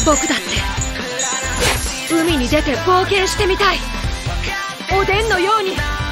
僕だって海に出て冒険してみたい。おでんのように。